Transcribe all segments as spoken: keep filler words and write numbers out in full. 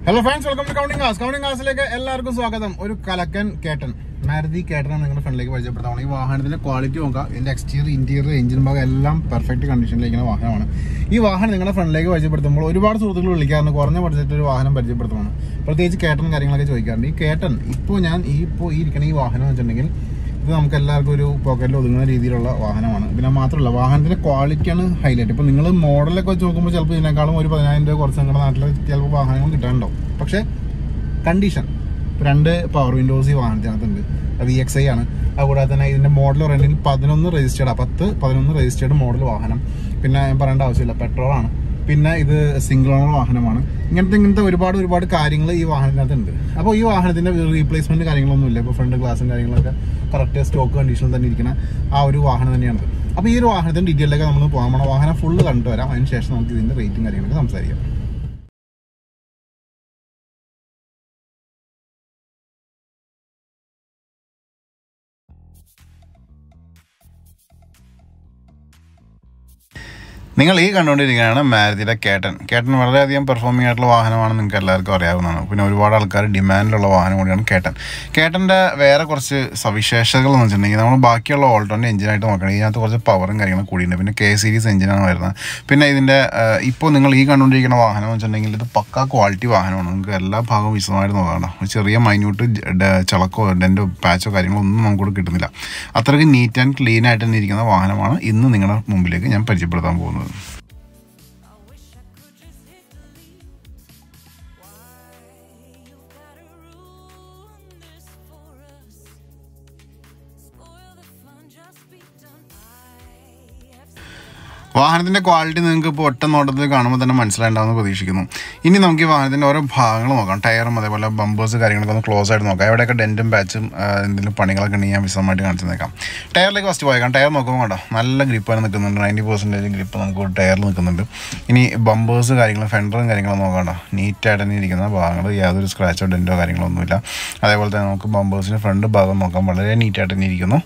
Hello friends, welcome to Counting Cars. Counting Cars like എല്ലാവർക്കും സ്വാഗതം. ഒരു കലക്കൻ കേട്ടൻ മാരുതി കേട്ടൻ ആണ് നിങ്ങളുടെ ഫ്രണ്ടിലേക്ക് പരിചയപ്പെടുത്താം. ഈ വാഹനത്തിന്റെ ക്വാളിറ്റി നോക്കുക, ഇതിന്റെ എക്സ്റ്റീരിയർ ഇന്റീരിയർ എഞ്ചിൻ ഭാഗം എല്ലാം പെർഫെക്റ്റ് കണ്ടീഷനിലിരിക്കുന്ന വാഹനമാണ്. ഈ വാഹനം നിങ്ങളുടെ ഫ്രണ്ടിലേക്ക് പരിചയപ്പെടുത്തുമ്പോൾ ഒരുപാട് സുഹൃത്തുക്കൾ വിളിക്കാറുണ്ട് കുറഞ്ഞ ബഡ്ജറ്റിൽ ഒരു വാഹനം പരിചയപ്പെടുത്തുമാണ്. പ്രത്യേകിച്ച് കേട്ടൻ കാര്യങ്ങളൊക്കെ ചോദിക്കാറുണ്ട്. ഈ കേട്ടൻ ഇപ്പോൾ ഞാൻ ഈ ഇപ്പോൾ ഈ ഇരിക്കുന്ന ഈ വാഹനം എന്ന് വെച്ചിട്ടുണ്ടെങ്കിൽ ഇത് നമുക്ക് എല്ലാവർക്കും ഒരു പോക്കറ്റിൽ ഒതുങ്ങുന്ന രീതിയിലുള്ള വാഹനമാണ്. പിന്നെ മാത്രമല്ല വാഹനത്തിന്റെ ക്വാളിറ്റിയാണ് ഹൈലൈറ്റ്. ഇപ്പോൾ നിങ്ങൾ മോഡലൊക്കെ വെച്ച് നോക്കുമ്പോൾ ചിലപ്പോൾ ഇതിനേക്കാളും ഒരു പതിനായിരം രൂപ കുറച്ച് നിങ്ങളുടെ നാട്ടിൽ ചിലപ്പോൾ വാഹനങ്ങൾ കിട്ടാനുണ്ടാവും. പക്ഷേ കണ്ടീഷൻ രണ്ട് പവർ വിൻഡോസ് ഈ വാഹനത്തിനകത്തുണ്ട്. വി എക്സ് ഐ ആണ്. അതുകൂടാതെ തന്നെ ഇതിന്റെ മോഡൽ പറയുകയാണെങ്കിൽ പതിനൊന്ന് രജിസ്റ്റേർഡ് പത്ത് പതിനൊന്ന് രജിസ്റ്റേർഡ് മോഡൽ വാഹനം. പിന്നെ പറയേണ്ട ആവശ്യമില്ല, പെട്രോളാണ്. പിന്നെ ഇത് സിംഗിൾ ഓണർ വാഹനമാണ്. ഇങ്ങനത്തെ ഇങ്ങനത്തെ ഒരുപാട് ഒരുപാട് കാര്യങ്ങൾ ഈ വാഹനത്തിനകത്ത് ഉണ്ട്. അപ്പോൾ ഈ വാഹനത്തിന്റെ റീപ്ലേസ്മെന്റ് കാര്യങ്ങളൊന്നും ഇല്ല. ഇപ്പോൾ ഫ്രണ്ട് ഗ്ലാസും കാര്യങ്ങളൊക്കെ കറക്റ്റ് സ്റ്റോക്ക് കണ്ടീഷനിൽ തന്നെ ഇരിക്കുന്ന ആ ഒരു വാഹനം തന്നെയാണ്. അപ്പോൾ ഈ ഒരു വാഹനത്തിന്റെ ഡീറ്റെയിലൊക്കെ നമ്മൾ പോകാൻ പോകണം. വാഹനം ഫുള്ള് കണ്ടു വരാം. അതിന് ശേഷം നമുക്ക് ഇതിന്റെ റേറ്റും കാര്യങ്ങളൊക്കെ സംസാരിക്കാം. നിങ്ങൾ ഈ കണ്ടുകൊണ്ടിരിക്കുകയാണ് മാരുതിയുടെ കേട്ടൻ. കേട്ടൻ വളരെയധികം പെർഫോമിംഗ് ആയിട്ടുള്ള വാഹനമാണ്, നിങ്ങൾക്ക് എല്ലാവർക്കും അറിയാവുന്നതാണ്. പിന്നെ ഒരുപാട് ആൾക്കാർ ഡിമാൻഡിലുള്ള വാഹനം കൂടിയാണ് കേട്ടൻ. കേട്ടൻ്റെ വേറെ കുറച്ച് സവിശേഷതകൾ എന്ന് വെച്ചിട്ടുണ്ടെങ്കിൽ നമ്മൾ ബാക്കിയുള്ള ഓൾട്ടോൻ്റെ എഞ്ചിനായിട്ട് നോക്കണം. ഇതിനകത്ത് കുറച്ച് പവറും കാര്യങ്ങളും കൂടിയുണ്ട്. പിന്നെ കെ സീരീസ് എഞ്ചിനാണ് വരുന്നത്. പിന്നെ ഇതിൻ്റെ ഇപ്പോൾ നിങ്ങൾ ഈ കണ്ടുകൊണ്ടിരിക്കുന്ന വാഹനം എന്ന് വെച്ചിട്ടുണ്ടെങ്കിൽ ഇത് പക്കാ ക്വാളിറ്റി വാഹനമാണ്. നിങ്ങൾക്ക് എല്ലാ ഭാഗവും വിശദമായിട്ട് നോക്കാം. ചെറിയ മൈന്യൂട്ട് ചളക്കോ ഡെൻറ്റോ പാച്ചോ കാര്യങ്ങളോ ഒന്നും നമുക്കിവിടെ കിട്ടുന്നില്ല. അത്രയ്ക്ക് നീറ്റ് ആൻഡ് ക്ലീൻ ആയിട്ട് തന്നെ ഇരിക്കുന്ന വാഹനമാണ് ഇന്ന് നിങ്ങളുടെ മുമ്പിലേക്ക് ഞാൻ പരിചയപ്പെടുത്താൻ പോകുന്നത്. വാഹനത്തിൻ്റെ ക്വാളിറ്റി നിങ്ങൾക്ക് ഇപ്പോൾ ഒറ്റ നോട്ടത്തിൽ കാണുമ്പോൾ തന്നെ മനസ്സിലായിട്ടുണ്ടാവുമെന്ന് പ്രതീക്ഷിക്കുന്നു. ഇനി നമുക്ക് ഈ വാഹനത്തിൻ്റെ ഓരോ ഭാഗങ്ങൾ നോക്കാം. ടയറും അതേപോലെ ബമ്പേഴ്സ് കാര്യങ്ങളൊക്കെ ഒന്ന് ക്ലോസ് ആയിട്ട് നോക്കാം. എവിടെയൊക്കെ ഡെൻറ്റും പാച്ചും എന്തെങ്കിലും പണികളൊക്കെ ഉണ്ടെങ്കിൽ ഞാൻ വിശദമായിട്ട് കാണിച്ചു നിൽക്കാം. ടയറിലേക്ക് ഫസ്റ്റ് പോയേക്കാം. ടയർ നോക്കുമ്പോൾ കേട്ടോ നല്ല ഗ്രിപ്പാണ് നിൽക്കുന്നുണ്ട്. നയൻറ്റി പെർസെൻറ്റേജ് ഗ്രിപ്പ് നമുക്ക് ടയറിൽ നിൽക്കുന്നുണ്ട്. ഇനി ബമ്പേഴ്സ് കാര്യങ്ങളും ഫെൻഡറും കാര്യങ്ങളും നോക്കാം. നീറ്റായിട്ട് തന്നെ ഇരിക്കുന്ന ഭാഗങ്ങൾ, യാതൊരു സ്ക്രാച്ചോ ഡെൻറ്റോ കാര്യങ്ങളോ ഒന്നുമില്ല. അതേപോലെ തന്നെ നമുക്ക് ബമ്പേഴ്സിൻ്റെ ഫ്രണ്ട് ഭാഗം നോക്കാം. വളരെ നീറ്റായിട്ട് തന്നെ ഇരിക്കുന്നു.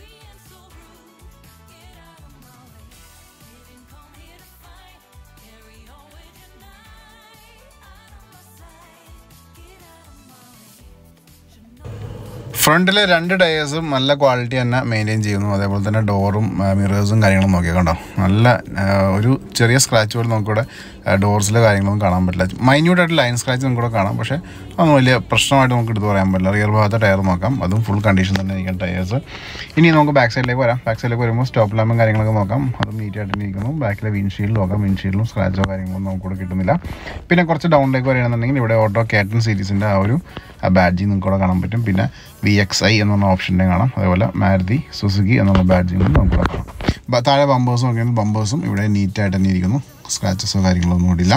ഫ്രണ്ടിലെ രണ്ട് ടയേഴ്സും നല്ല ക്വാളിറ്റി തന്നെ മെയിൻറ്റെയിൻ ചെയ്യുന്നു. അതേപോലെ തന്നെ ഡോറും മിറേഴ്സും കാര്യങ്ങളും നോക്കിയാൽ കണ്ടോ നല്ല ഒരു ചെറിയ സ്ക്രാച്ച് പോലും നമുക്കിവിടെ ഡോർസിലെ കാര്യങ്ങളൊന്നും കാണാൻ പറ്റില്ല. മൈന്യൂട്ടായിട്ട് ലൈൻ സ്ക്രാച്ച് നമുക്കിവിടെ കാണാം. പക്ഷേ അതൊന്നും വലിയ പ്രശ്നമായിട്ട് നമുക്ക് എടുത്ത് പറയാൻ പറ്റില്ല. റിയർ ഭാഗത്തെ ടയർ നോക്കാം. അതും ഫുൾ കണ്ടീഷൻ തന്നെ ഇരിക്കുന്ന ടയേഴ്സ്. ഇനി നമുക്ക് ബാക്ക് സൈഡിലേക്ക് വരാം. ബാക്ക് സൈഡിലേക്ക് വരുമ്പോൾ സ്റ്റോപ്പ് ലാമ്പും കാര്യങ്ങളൊക്കെ നോക്കാം. അതും നീറ്റായിട്ട് തന്നെ ഇരിക്കുന്നു. ബാക്കിലെ വിൻഷീൽഡ് നോക്കാം. വിൻഷീൽഡിലും സ്ക്രാച്ചോ കാര്യങ്ങളൊന്നും നമുക്കിവിടെ കിട്ടുന്നില്ല. പിന്നെ കുറച്ച് ഡൗണിലേക്ക് വരികയാണെന്നുണ്ടെങ്കിൽ ഇവിടെ ഓട്ടോ കേട്ടൻ സീരീസിൻ്റെ ആ ഒരു ബാഡ്ജിങ് നമുക്കിവിടെ കാണാൻ പറ്റും. പിന്നെ വി എക്സ് ഐ എന്നുള്ള ഓപ്ഷൻ്റെ കാണാം. അതേപോലെ മാരുതി സുസുക്കി എന്നുള്ള ബാഡ്ജിങ്ങും നമുക്കിവിടെ കാണാം. താഴെ ബമ്പേഴ്സ് നോക്കിയാൽ ബമ്പേഴ്സും ഇവിടെ നീറ്റായിട്ട് തന്നെ ഇരിക്കുന്നു. സ്ക്രാച്ചസോ കാര്യങ്ങളൊന്നും കൂടിയില്ല.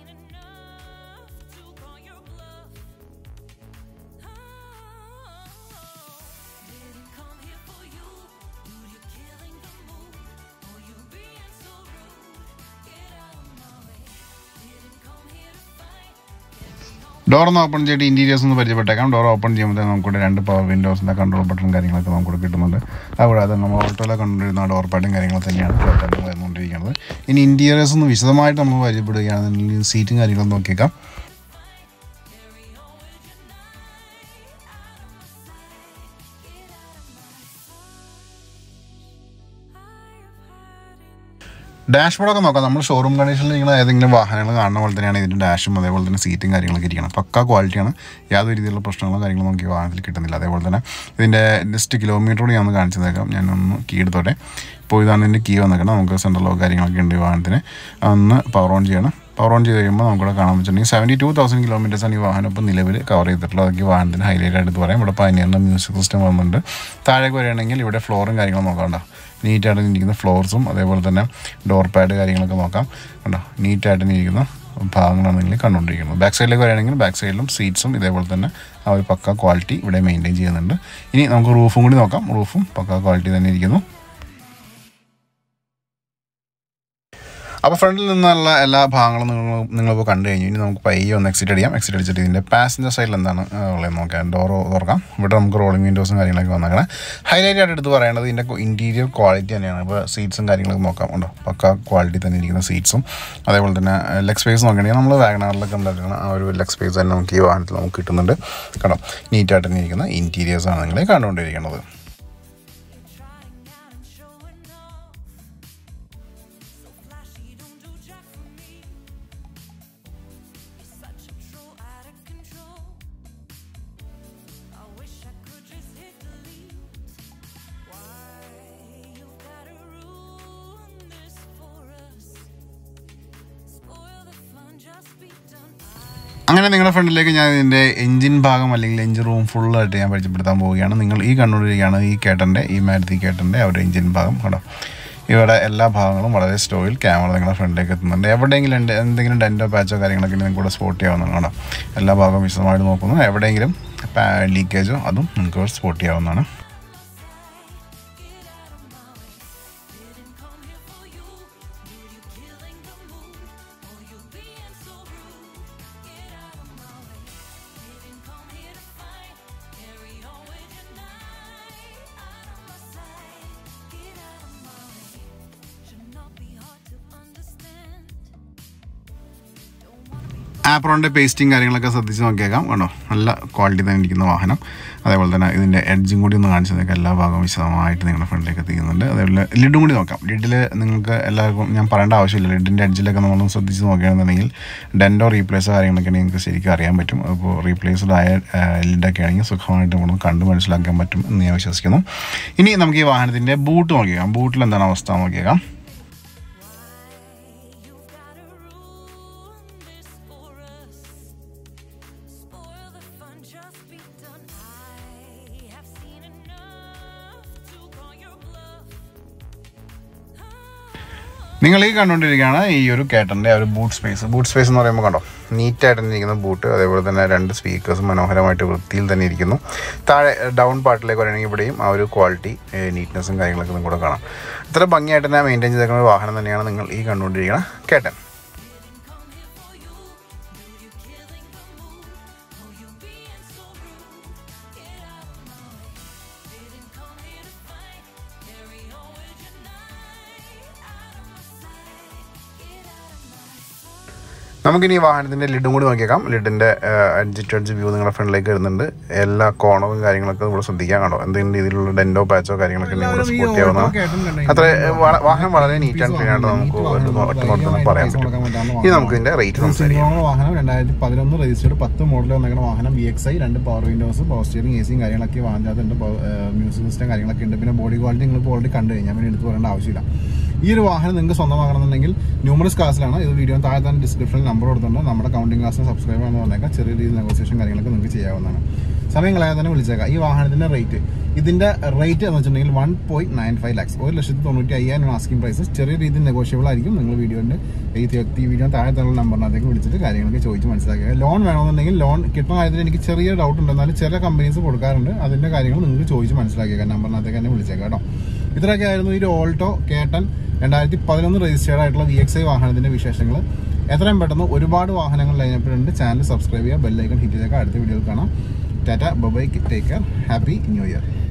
ഡോർ ഒന്ന് ഓപ്പൺ ചെയ്തിട്ട് ഇൻറ്റീരിയേഴ്സ് ഒന്ന് പരിചയപ്പെട്ടേക്കാം. ഡോർ ഓപ്പൺ ചെയ്യുമ്പോൾ നമുക്കിവിടെ രണ്ട് പവർ വിൻഡോസിൻ്റെ കൺട്രോൾ ബട്ടൺ കാര്യങ്ങളൊക്കെ നമുക്കിവിടെ കിട്ടുന്നുണ്ട്. അതുകൂടാതെ നമ്മൾ ഓട്ടോയിലെ കണ്ടുകൊണ്ടിരുന്ന ഡോർ പാഡും കാര്യങ്ങളും തന്നെയാണ് കേട്ടൻ വരുന്നുകൊണ്ടിരിക്കുന്നത്. ഇനി ഇൻറ്റീരിയേഴ്സ് ഒന്ന് വിശദമായിട്ട് നമ്മൾ പരിചയപ്പെടുകയാണെന്നുണ്ടെങ്കിൽ സീറ്റും കാര്യങ്ങളും നോക്കിയേക്കാം. ഡാഷ്ബോർഡൊക്കെ നോക്കാം. നമ്മൾ ഷോറൂം കണ്ടീഷനിൽ നിങ്ങൾ ഏതെങ്കിലും വാഹനങ്ങൾ കാണുന്ന പോലെ തന്നെയാണ് ഇതിൻ്റെ ഡാഷും അതേപോലെ തന്നെ സീറ്റും കാര്യങ്ങളൊക്കെ ഇരിക്കണം. പക്കാ ക്വാളിറ്റിയാണ്. യാതൊരു രീതിയിലുള്ള പ്രശ്നങ്ങളോ കാര്യങ്ങളോ നമുക്ക് ഈ വാഹനത്തിൽ കിട്ടുന്നില്ല. അതേപോലെ തന്നെ ഇതിൻ്റെ ജസ്റ്റ് കിലോമീറ്ററോട് ഞാൻ ഒന്ന് കാണിച്ചു തന്നേക്കാം. ഞാനൊന്ന് കീ എടുത്തോട്ടെ. ഇപ്പോൾ ഇതാണ് ഇതിൻ്റെ കീ വന്നേക്കണം. നമുക്ക് സെൻട്രൽ ലോക്ക് കാര്യങ്ങളൊക്കെ ഉണ്ട് ഈ വാഹനത്തിന്. ഒന്ന് പവർ ഓൺ ചെയ്യണം. പവർ ഓൺ ചെയ്ത് കഴിയുമ്പോൾ നമുക്കിവിടെ കാണാൻ വെച്ചിട്ടുണ്ടെങ്കിൽ സെവൻറ്റി ടു തൗസൻഡ് കിലോമീറ്റേഴ്സാണ് ഈ വാഹനം ഇപ്പോൾ നിലവിൽ കവർ ചെയ്തിട്ടുള്ളത്. അതൊക്കെ ഈ വാഹനത്തിന് ഹൈലൈറ്റ് ആയിട്ട് പറയാം. ഇവിടെ പതിനേറിൻ്റെ മ്യൂസിക് സിസ്റ്റം വന്നിട്ടുണ്ട്. താഴേക്ക് വരികയാണെങ്കിൽ ഇവിടെ ഫ്ലോറും കാര്യങ്ങളും നോക്കാണ്ട നീറ്റായിട്ട് ഇരിക്കുന്ന ഫ്ലോർസും അതേപോലെ തന്നെ ഡോർ പാഡ് കാര്യങ്ങളൊക്കെ നോക്കാം. കണ്ടോ നീറ്റായിട്ട് ഇരിക്കുന്ന ഭാഗങ്ങളാണ് നിങ്ങൾ കണ്ടുകൊണ്ടിരിക്കുന്നത്. ബാക്ക് സൈഡിലേക്ക് വരികയാണെങ്കിൽ ബാക്ക് സൈഡിലും സീറ്റ്സും ഇതേപോലെ തന്നെ ആ ഒരു പക്ക ക്വാളിറ്റി ഇവിടെ മെയിൻറ്റെയിൻ ചെയ്യുന്നുണ്ട്. ഇനി നമുക്ക് റൂഫും കൂടി നോക്കാം. റൂഫും പക്ക ക്വാളിറ്റി തന്നെ ഇരിക്കുന്നു. അപ്പോൾ ഫ്രണ്ടിൽ നിന്നുള്ള എല്ലാ ഭാഗങ്ങളും നിങ്ങൾ നിങ്ങളിപ്പോൾ കണ്ടു കഴിഞ്ഞു. ഇനി നമുക്ക് പയ്യെ ഒന്ന് എക്സിറ്റ് അടിക്കാം. എക്സിറ്റ് അടിച്ചിട്ട് ഇതിൻ്റെ പാസഞ്ചർ സൈഡിൽ എന്താണ് ഉള്ളത് നോക്കാം. ഡോർ തുറക്കാം. ഇവിടെ നമുക്ക് റോളിംഗ് വിൻഡോസും കാര്യങ്ങളൊക്കെ വന്നേക്കണം. ഹൈലൈറ്റ് ആയിട്ട് എടുത്ത് പറയേണ്ടത് ഇതിൻ്റെ ഇൻറ്റീരിയർ ക്വാളിറ്റി തന്നെയാണ്. ഇപ്പോൾ സീറ്റ്സും കാര്യങ്ങളൊക്കെ നോക്കാം. ഉണ്ടോ, പക്ക ക്വാളിറ്റി തന്നെ ഇരിക്കുന്ന സീറ്റ്സും അതേപോലെ തന്നെ ലെഗ് സ്പേസ് നോക്കുകയാണെങ്കിൽ നമ്മൾ വാഗണറിലൊക്കെ ഉണ്ടാക്കുന്ന ആ ഒരു ലെഗ് സ്പേസ് തന്നെ നമുക്ക് ഈ വാഹനത്തിൽ നമുക്ക് കിട്ടുന്നുണ്ട്. കണ്ടോ, നീറ്റായിട്ട് തന്നെ ഇരിക്കുന്ന ഇൻറ്റീരിയേഴ്സാണ് നിങ്ങളെ കണ്ടുകൊണ്ടിരിക്കുന്നത്. അങ്ങനെ നിങ്ങളുടെ ഫ്രണ്ടിലേക്ക് ഞാൻ ഇതിൻ്റെ എഞ്ചിൻ ഭാഗം അല്ലെങ്കിൽ എഞ്ചിൻ റൂം ഫുള്ളായിട്ട് ഞാൻ പരിചയപ്പെടുത്താൻ പോവുകയാണ്. നിങ്ങൾ ഈ കണ്ടുകൊണ്ടിരിക്കുകയാണ് ഈ കേട്ടൻ്റെ ഈ മാരുതി കേട്ടൻ്റെ അവരുടെ എഞ്ചിൻ ഭാഗം. കേട്ടോ, ഇവിടെ എല്ലാ ഭാഗങ്ങളും വളരെ സ്ലോയിൽ ക്യാമറ നിങ്ങളുടെ ഫ്രണ്ടിലേക്ക് എത്തുന്നുണ്ട്. എവിടെയെങ്കിലും എന്തെങ്കിലും ഡെൻറ്റോ പാച്ചോ കാര്യങ്ങളൊക്കെ നിങ്ങൾക്ക് കൂടെ സ്പോട്ട് ചെയ്യാവുന്നതാണ്. കേട്ടോ, എല്ലാ ഭാഗവും വിശദമായിട്ട് നോക്കുന്നു. എവിടെയെങ്കിലും ലീക്കേജോ അതും നിങ്ങൾക്ക് സ്പോട്ട് ചെയ്യാവുന്നതാണ്. ആപ്രോണിൻ്റെ പേസ്റ്റിങ് കാര്യങ്ങളൊക്കെ ശ്രദ്ധിച്ച് നോക്കിയേക്കാം. വേണോ, നല്ല ക്വാളിറ്റി തന്നെ ഇരിക്കുന്ന വാഹനം. അതേപോലെ തന്നെ ഇതിൻ്റെ എഡ്ജും കൂടി ഒന്ന് കാണിച്ചു നോക്കാം. എല്ലാ ഭാഗവും വിശദമായിട്ട് നിങ്ങളുടെ ഫ്രണ്ടിലേക്ക് എത്തിക്കുന്നുണ്ട്. അതേപോലെ ലിഡും കൂടി നോക്കാം. ലിഡിൽ നിങ്ങൾക്ക് എല്ലാവർക്കും ഞാൻ പറയേണ്ട ആവശ്യമില്ല. ലിഡിൻ്റെ എഡ്ജിലൊക്കെ നമ്മളൊന്ന് ശ്രദ്ധിച്ച് നോക്കുകയാണെന്നുണ്ടെങ്കിൽ ഡെൻറ്റോ റീപ്ലേസോ കാര്യങ്ങളൊക്കെ നിങ്ങൾക്ക് ശരിക്കും അറിയാൻ പറ്റും. അപ്പോൾ റീപ്ലേസ്ഡ് ആയ ലിഡൊക്കെ ആണെങ്കിൽ സുഖമായിട്ട് നമ്മളൊന്ന് കണ്ട് മനസ്സിലാക്കാൻ പറ്റും എന്ന് ഞാൻ വിശ്വസിക്കുന്നു. ഇനി നമുക്ക് ഈ വാഹനത്തിൻ്റെ ബൂട്ട് നോക്കിയേക്കാം. ബൂട്ടിൽ എന്താണ് അവസ്ഥ നോക്കിയേക്കാം. നിങ്ങൾ ഈ കണ്ടുകൊണ്ടിരിക്കുകയാണ് ഈ ഒരു കേട്ടൻ്റെ ഒരു ബൂട്ട് സ്പേസ്. ബൂട്ട് സ്പേസ് എന്ന് പറയുമ്പോൾ കണ്ടോ, നീറ്റായിട്ട് തന്നെ ഇരിക്കുന്ന ബൂട്ട്. അതേപോലെ തന്നെ രണ്ട് സ്പീക്കേഴ്സും മനോഹരമായിട്ട് വൃത്തിയിൽ തന്നെ ഇരിക്കുന്നു. താഴെ ഡൗൺ പാർട്ടിലേക്ക് വരികയാണെങ്കിൽ ഇവിടെയും ആ ഒരു ക്വാളിറ്റി നീറ്റ്നെസ്സും കാര്യങ്ങളൊക്കെ നിങ്ങൾക്ക് കൂടെ കാണാം. ഇത്ര ഭംഗിയായിട്ട് തന്നെ മെയിൻറ്റെയിൻ ചെയ്തേക്കുന്ന ഒരു വാഹനം തന്നെയാണ് നിങ്ങൾ ഈ കണ്ടുകൊണ്ടിരിക്കുന്ന കേട്ടൻ. നമുക്കിനി ഈ വാഹനത്തിൻ്റെ ലിഡും കൂടി നോക്കിയേക്കാം. ലിഡിൻ്റെ എഡ്ജ് ടു എഡ്ജ് വ്യൂ നിങ്ങളുടെ ഫ്രണ്ടിലേക്ക് വരുന്നുണ്ട്. എല്ലാ കോണവും കാര്യങ്ങളൊക്കെ നമ്മൾ ശ്രദ്ധിക്കാൻ കാണോ. എന്തെങ്കിലും രീതിയിലുള്ള ഡെൻറ്റോ പാച്ചോ കാര്യങ്ങളൊക്കെ നിങ്ങൾ സ്പോട്ട് ചെയ്യാവുന്നതാണ്. അത്ര വാഹനം വളരെ നീറ്റ് ആൻഡ് ക്ലീൻ ആയിട്ട് നമുക്ക് ഒറ്റ പറയാൻ പറ്റും. ഇനി നമുക്ക് ഇതിൻ്റെ റേറ്റ് സംസാരിക്കാം. വാഹനം രണ്ടായിരത്തി പതിനൊന്ന് രജിസ്റ്റേർഡ് പത്ത് മോഡൽ വന്നിരിക്കുന്ന വാഹനം വി എക്സ് ഐ, രണ്ട് പവർ വിൻഡോസ്, പവർ സ്റ്റിയറിംഗ്, എ സിയും കാര്യങ്ങളൊക്കെ വാഹനത്തിൻ്റെ മ്യൂസിക് സിസ്റ്റം കാര്യങ്ങളൊക്കെ ഉണ്ട്. പിന്നെ ബോഡി ക്വാളിറ്റി നിങ്ങൾക്ക് ഓൾറെഡി കണ്ടു കഴിഞ്ഞാൽ പിന്നെ എടുത്ത് പറയേണ്ട ആവശ്യമില്ല. ഈ ഒരു വാഹനം നിങ്ങൾക്ക് സ്വന്തമാകണമെന്നുണ്ടെങ്കിൽ ന്യൂമറസ് ക്ലാസ്സിലാണ്. ഇത് വീഡിയോ താഴെ തന്നെ ഡിസ്ക്രിപ്ഷനിൽ നമ്പർ കൊടുത്തിട്ടുണ്ട്. നമ്മുടെ കൗണ്ടിങ് ക്ലാസ്സിന് സബ്സ്ക്രൈബ് ആണെന്ന് പറഞ്ഞേക്കാം. ചെറിയ രീതിയിൽ നെഗോസിയേഷൻ കാര്യങ്ങളൊക്കെ നിങ്ങൾക്ക് ചെയ്യാവുന്നതാണ്. സമയം കളയാതെ തന്നെ വിളിച്ചേക്കാം. ഈ വാഹനത്തിൻ്റെ റേറ്റ് ഇതിൻ്റെ റേറ്റ് എന്ന് വെച്ചിട്ടുണ്ടെങ്കിൽ one point nine five lakhs ഒരു ലക്ഷത്തി തൊണ്ണൂറ്റി അയ്യായിരം ആസ്കിംഗ് പ്രൈസ്. ചെറിയ രീതിയിൽ നെഗോഷ്യബിൾ ആയിരിക്കും. നിങ്ങൾ വീഡിയോൻ്റെ ഈ വീഡിയോ താഴെ തന്നെ നമ്പറിനകത്തേക്ക് വിളിച്ചിട്ട് കാര്യങ്ങളൊക്കെ ചോദിച്ച് മനസ്സിലാക്കുക. ലോൺ വേണമെന്നുണ്ടെങ്കിൽ ലോൺ കിട്ടുന്ന കാര്യത്തിൽ എനിക്ക് ചെറിയ ഡൗട്ട് ഉണ്ട്. എന്നാലും ചില കമ്പനീസ് കൊടുക്കാറുണ്ട്. അതിൻ്റെ കാര്യങ്ങൾ നിങ്ങൾക്ക് ചോദിച്ച് മനസ്സിലാക്കിയേക്കാം. നമ്പറിനകത്തേക്ക് തന്നെ വിളിച്ചേക്കാം കേട്ടോ. ഇത്രയൊക്കെ ആയിരുന്നു ഈ ഒരു ഓൾട്ടോ കേട്ടൻ രണ്ടായിരത്തി പതിനൊന്ന് രജിസ്റ്റേർഡ് ആയിട്ടുള്ള വി എക്സ് ഐ വാഹനത്തിൻ്റെ വിശേഷങ്ങൾ. എത്രയും പെട്ടെന്ന് ഒരുപാട് വാഹനങ്ങൾ ലൈനപ്പിലുണ്ട്. ചാനൽ സബ്സ്ക്രൈബ് ചെയ്യുക, ബെല്ലൈക്കൺ ഹിറ്റ് ചെയ്തേക്കാം. അടുത്ത വീഡിയോയിൽ കാണാം. Tata, bye, take care, happy new year.